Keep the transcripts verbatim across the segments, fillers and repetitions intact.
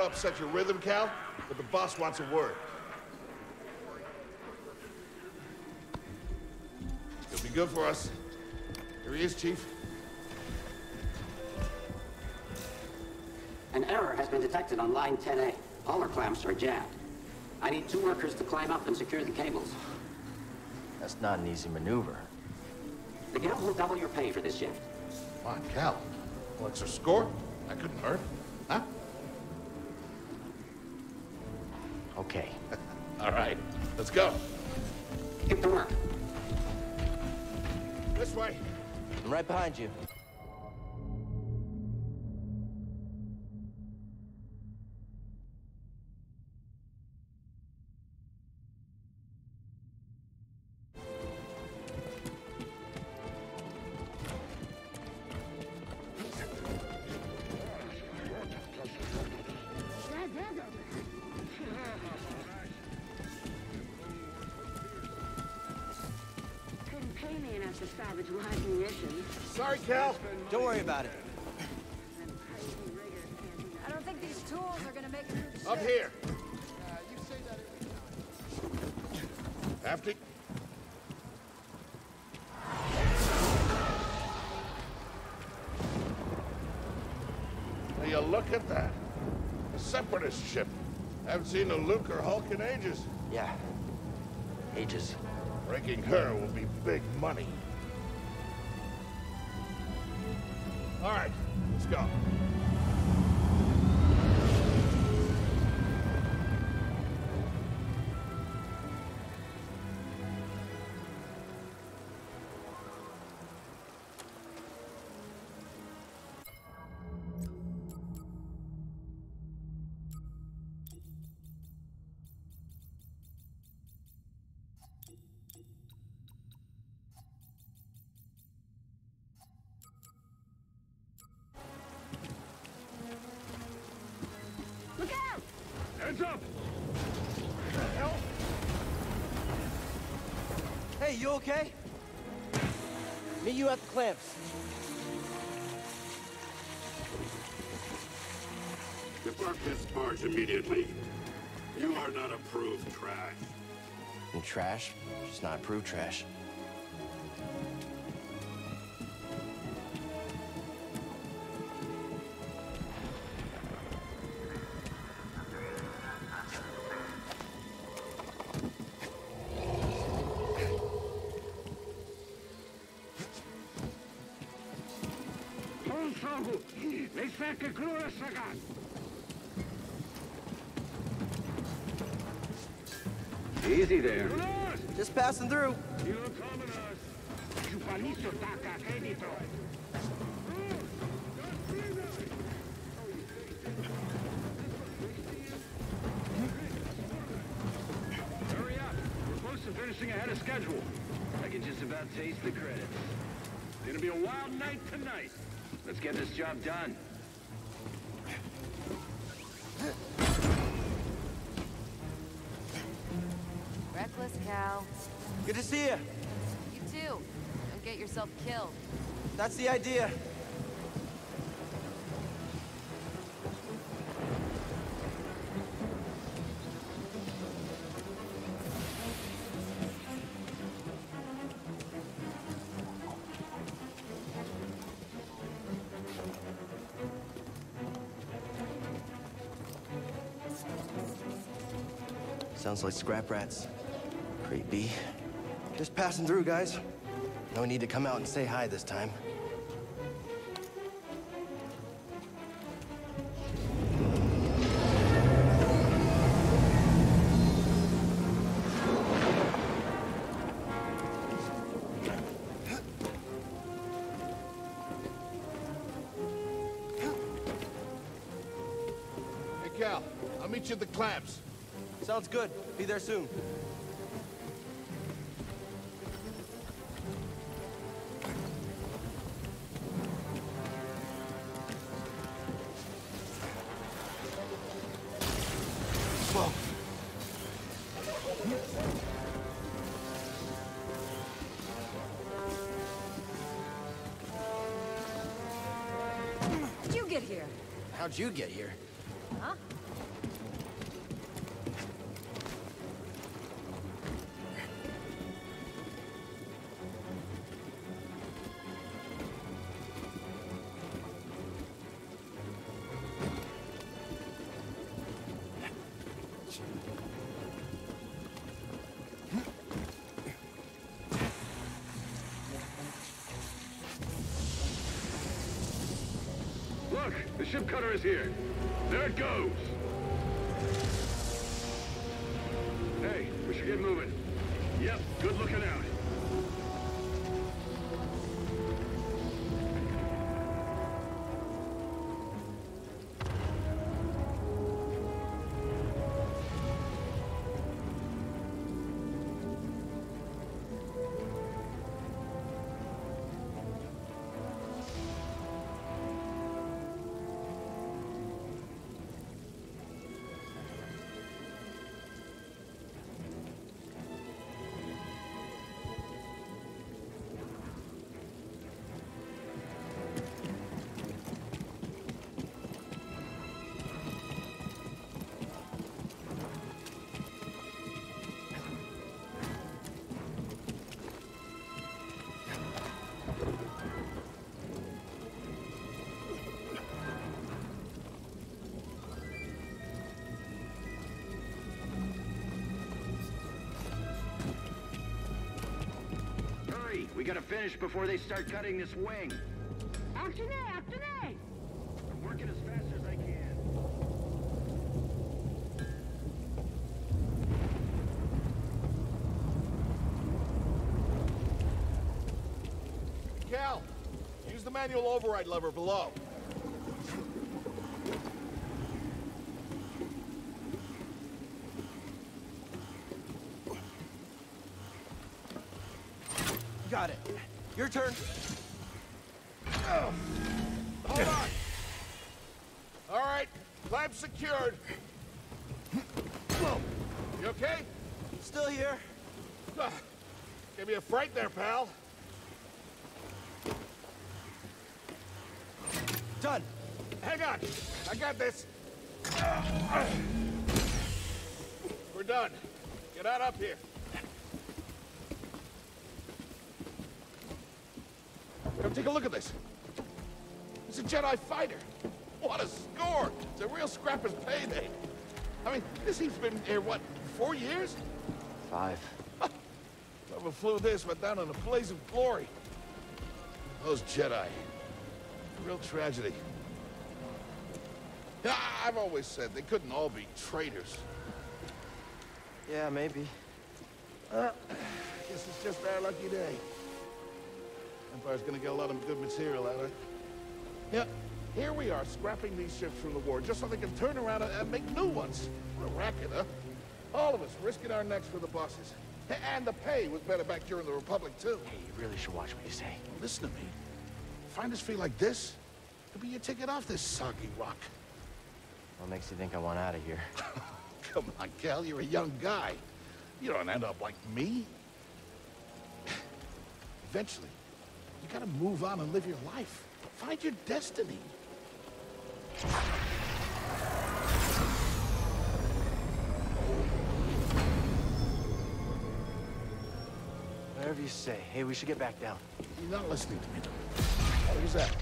upset your rhythm, Cal, but the boss wants a word. He'll be good for us. Here he is, Chief. An error has been detected on line ten A. All our clamps are jammed. I need two workers to climb up and secure the cables. That's not an easy maneuver. The guild will double your pay for this shift. Come on, Cal. What's our score? That couldn't hurt. Huh? Okay. All right. Let's go. Get to work. This way. I'm right behind you. To salvage live munitions. Sorry, Cal. Don't worry about it. I don't think these tools are gonna make it through the Up shift. here. Uh, you say that every time. After. Will you look at that? A separatist ship. Haven't seen a Luke or Hulk in ages. Yeah. Ages. Breaking her will be big money. All right, let's go. Look out! Hands up! Hey, you okay? Meet you at the clamps. Depart this barge immediately. You are not approved trash. And trash? Just not approved trash. Easy there. Just passing through. Hurry up. We're close to finishing ahead of schedule. I can just about taste the credits. It's gonna be a wild night tonight. Let's get this job done. Reckless, Cal. Good to see you. You too. Don't get yourself killed. That's the idea. Sounds like scrap rats. Creepy. Just passing through, guys. No need to come out and say hi this time. Hey, Cal, I'll meet you at the clamps. Sounds good. Be there soon. Whoa. How'd you get here? How'd you get here? Huh? Look, the ship cutter is here. There it goes. Hey, we should get moving. Yep, good looking out. We gotta finish before they start cutting this wing. After me, after me! I'm working as fast as I can. Cal, use the manual override lever below. Got it. Your turn. Oh. Hold on. All right, clamp secured. Whoa. You okay? Still here. Uh, Gave me a fright there, pal. Done. Hang on. I got this. We're done. Get out up here. Come take a look at this. It's a Jedi fighter. What a score! It's a real scrapper's payday. I mean, this thing's been here, what, four years? Five. Whoever flew this went down in a blaze of glory. Those Jedi. Real tragedy. Yeah, I've always said they couldn't all be traitors. Yeah, maybe. Uh, guess it's just our lucky day. Empire's gonna get a lot of good material out of it. Yeah, here we are, scrapping these ships from the war, just so they can turn around and, and make new ones. What a racket, huh? All of us risking our necks for the bosses. And the pay was better back during the Republic, too. Hey, you really should watch what you say. Listen to me. Find us free like this, could be your ticket off this soggy rock. What makes you think I want out of here? Come on, Cal, you're a young guy. You don't end up like me. Eventually, you gotta move on and live your life. Find your destiny. Whatever you say. Hey, we should get back down. You're not listening to me, though. What was that?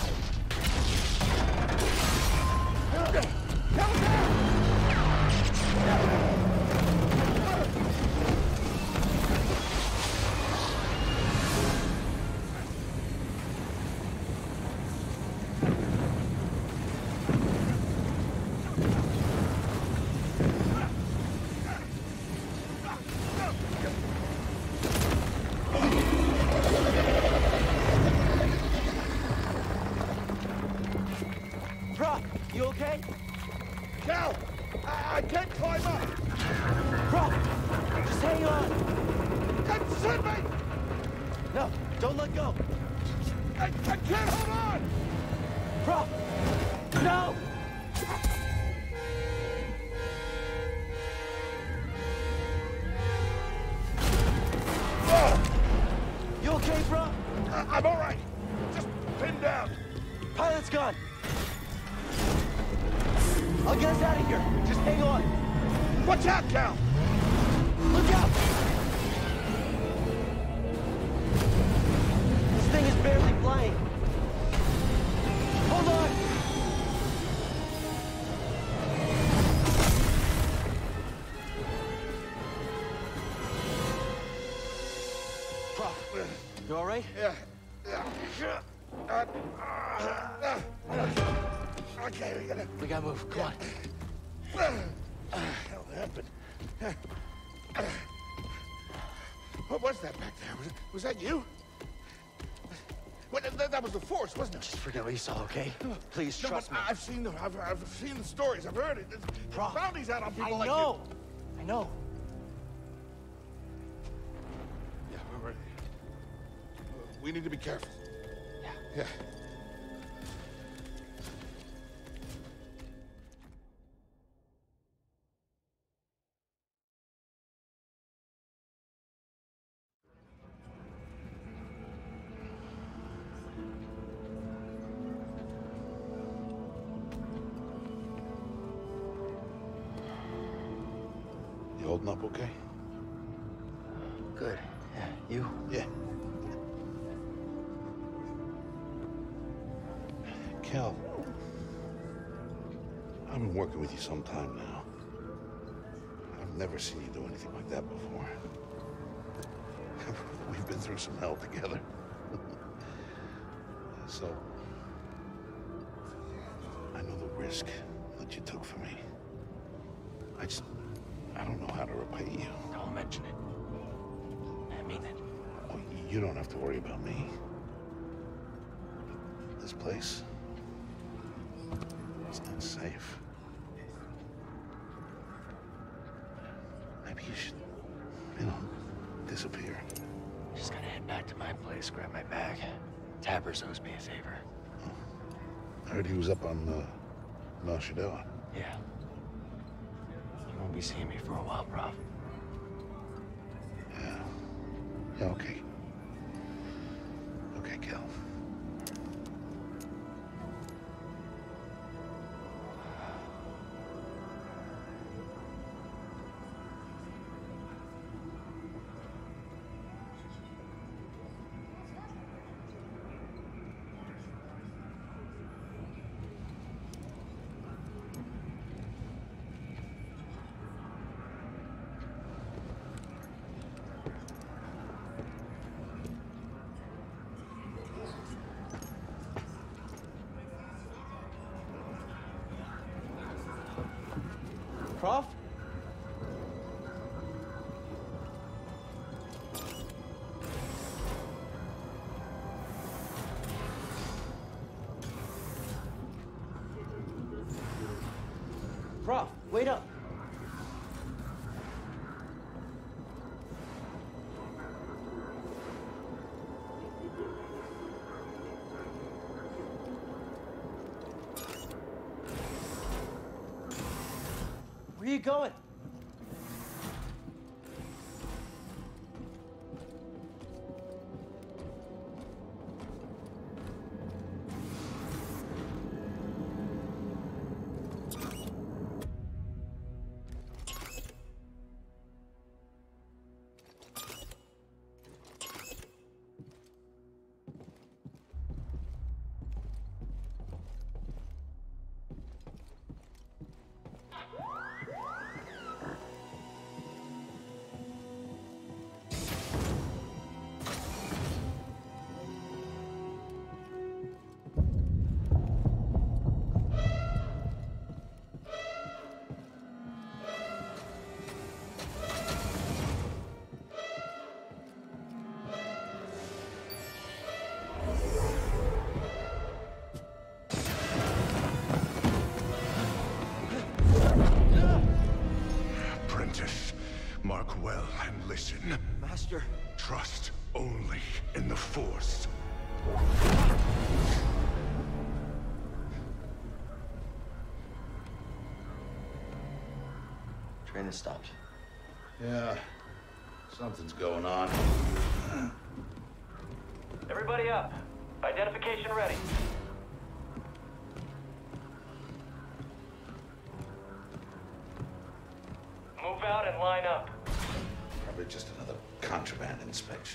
Brock, you okay? Cal! I, I can't climb up! Brock, just hang on. Consider me! No, don't let go. I, I can't hold on! Brock, no! You okay, Brock? I, I'm all right. Just pinned down. Pilot's gone. I'll get us out of here. Just hang on. Watch out, Cal! Look out! This thing is barely flying. Hold on! You all right? Yeah. Yeah. Uh, uh, uh, uh. Okay, we gotta... We gotta move. Come Yeah. on. What the hell happened? What was that back there? Was, it, was that you? Well, that, that was the Force, wasn't it? Just forget what you saw, okay? Please No, trust but me. I've seen the I've, I've seen the stories. I've heard it. There's Prof, bounties out on people I like know. I know. you. Yeah, we're ready. We need to be careful. Yeah. Yeah. You holding up okay? Good. Yeah. You? Yeah. Cal, I've been working with you some time now. I've never seen you do anything like that before. We've been through some hell together. So, I know the risk that you took for me. I just, I don't know how to repay you. Don't mention it. I mean it. Well, you don't have to worry about me. This place, it's not safe. Maybe you should, you know, disappear. Just gotta head back to my place, grab my bag. Tappers owes me a favor. I heard he was up on uh, Mount Shadowah. Yeah. You won't be seeing me for a while, Prof. Yeah. Yeah, okay. Okay, Cal. Prof? Prof, wait up. Where are you going? Apprentice, mark well and listen. Master. Trust only in the Force. Train has stopped. Yeah. Something's going on. Everybody up. Identification ready. Move out and line up. Probably just another contraband inspection.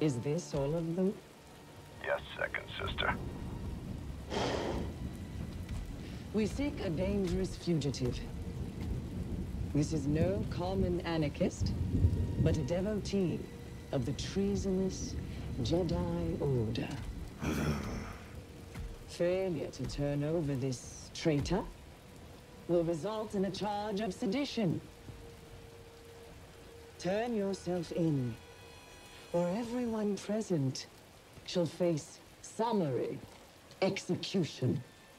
Is this all of them? Yes, second sister. We seek a dangerous fugitive. This is no common anarchist, but a devotee of the treasonous Jedi Order. Failure to turn over this traitor will result in a charge of sedition. Turn yourself in, or everyone present shall face summary execution.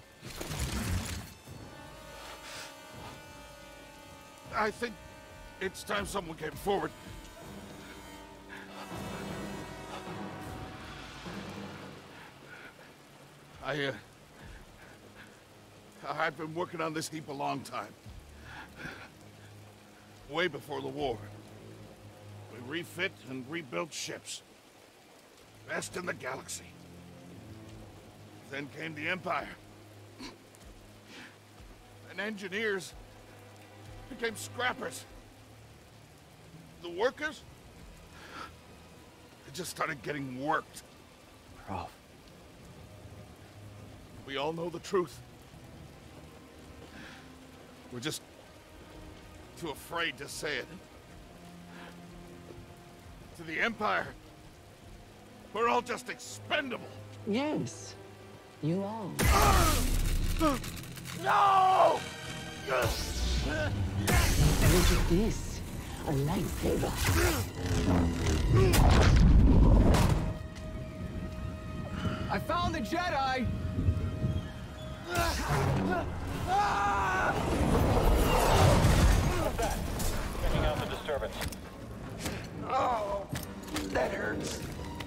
I think it's time someone came forward. I, uh... I've been working on this heap a long time. Way before the war. We refit and rebuilt ships. Best in the galaxy. Then came the Empire. And engineers became scrappers. The workers, they just started getting worked. Prof. We all know the truth. We're just too afraid to say it. To the Empire, we're all just expendable. Yes, you are. No! Look at this, a lightsaber. I found the Jedi! What's that? Checking out the disturbance. Oh, that hurts.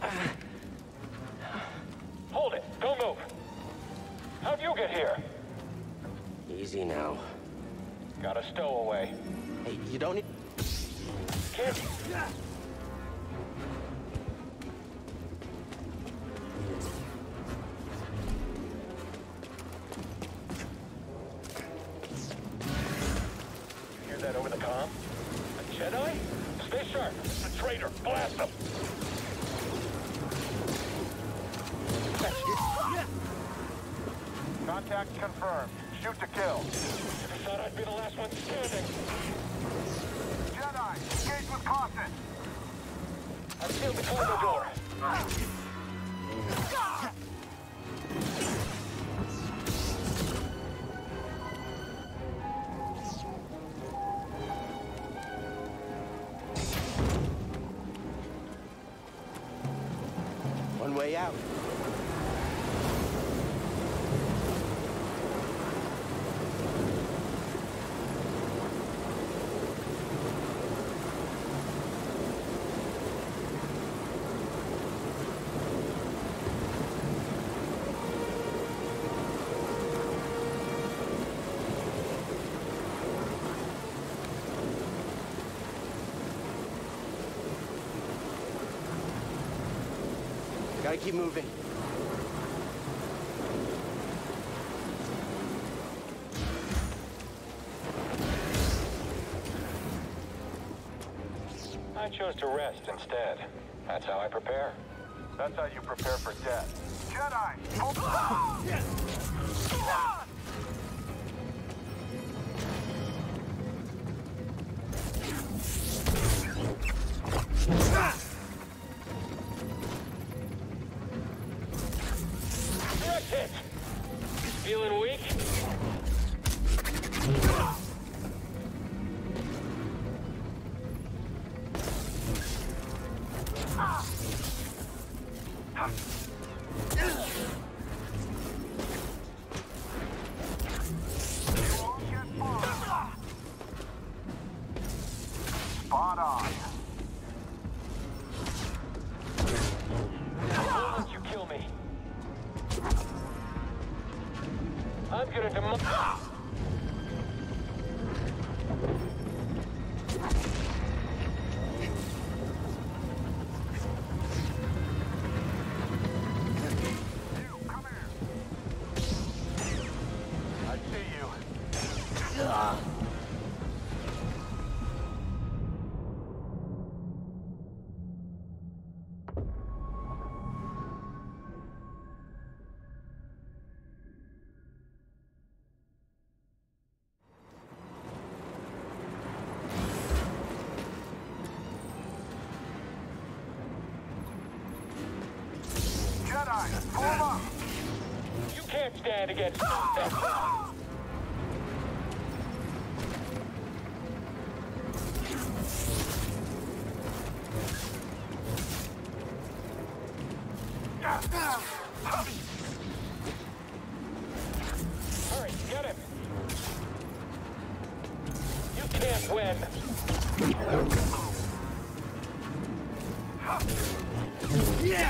Hold it! Don't move! How'd you get here? Easy now. Got a stowaway. Hey, you don't need... Can't... Hear that over the comm? A Jedi? Stay sharp. It's a traitor. Blast him. Contact confirmed. Shoot to kill. I thought I'd be the last one standing. Jedi, engage with caution. I've sealed the cargo door. One way out. Gotta keep moving. I chose to rest instead. That's how I prepare. That's how you prepare for death. Jedi! Direct hit! Feeling weak? Spot on. Don't let you kill me. I'm gonna demo- Jedi, form up! You can't stand against... Hurry, get him! You can't win! Yeah!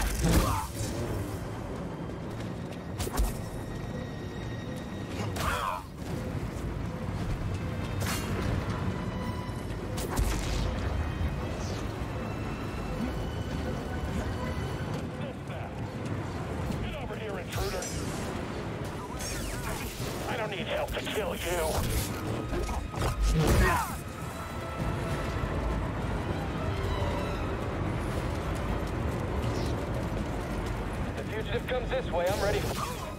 I don't need help to kill you. If the fugitive comes this way, I'm ready.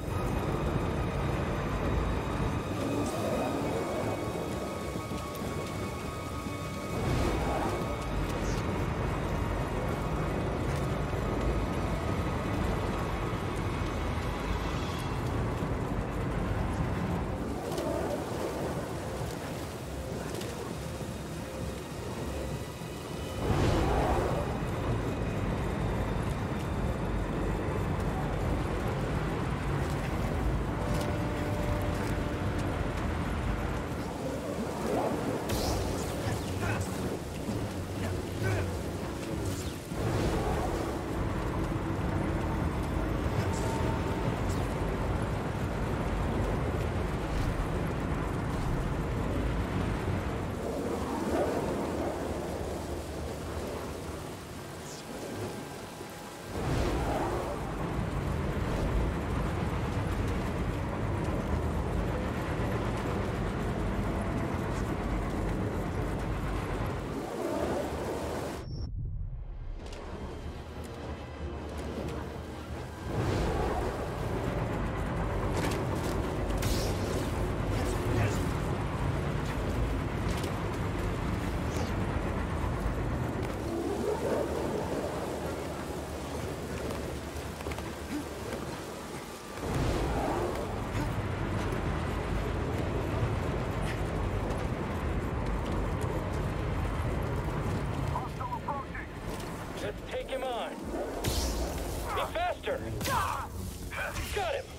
Take him on. Be faster. Got him.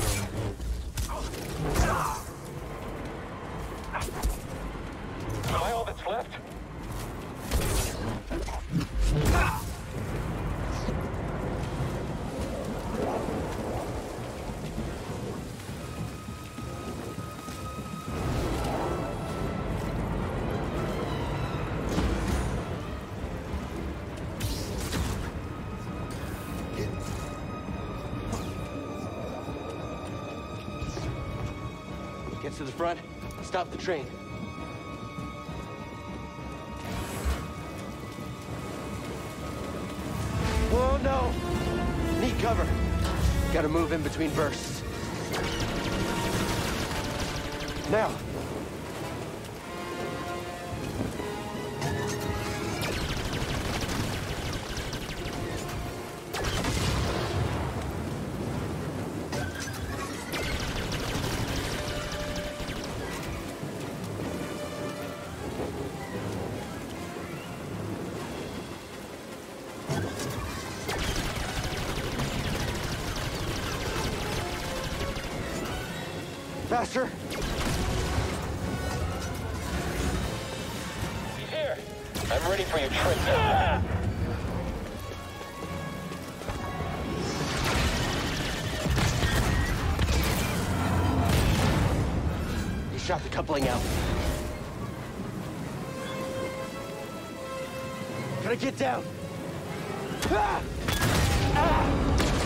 Am I all that's left? Get to the front, stop the train. Oh no! Need cover. Gotta move in between bursts. Now! Faster! Here. I'm ready for your trick. Ah! You shot the coupling out. Gotta get down! Ah! Ah!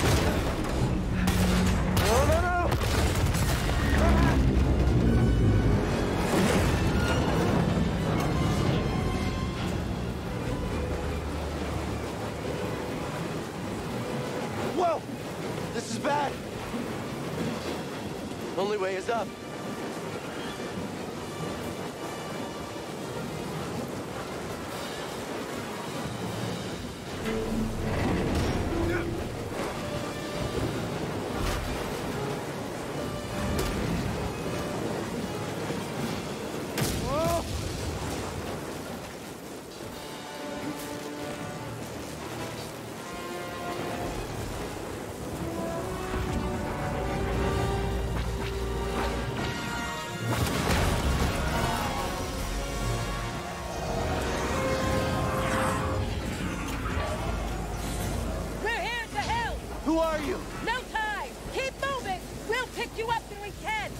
No, no, no! Whoa! This is bad! Only way is up. Who are you? No time! Keep moving! We'll pick you up when we can!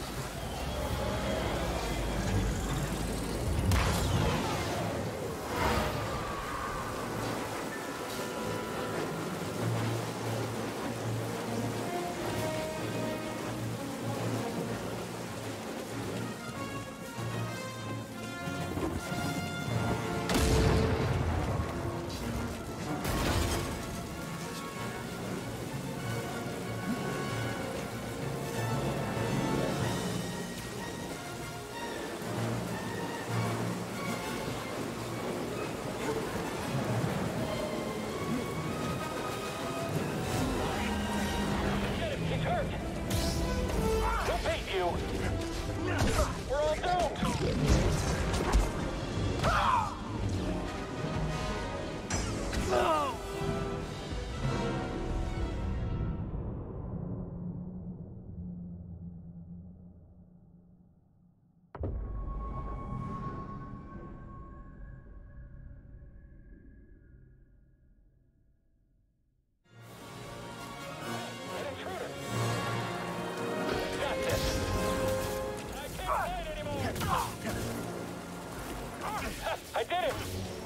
I did it!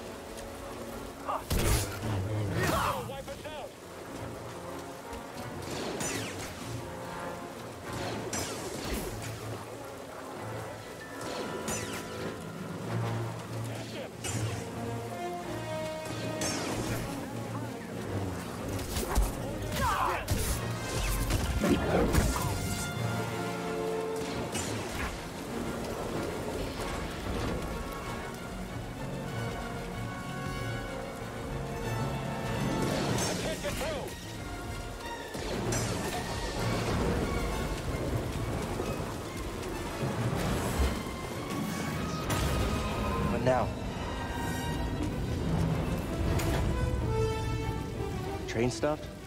Wipe us out! What now? Train stopped?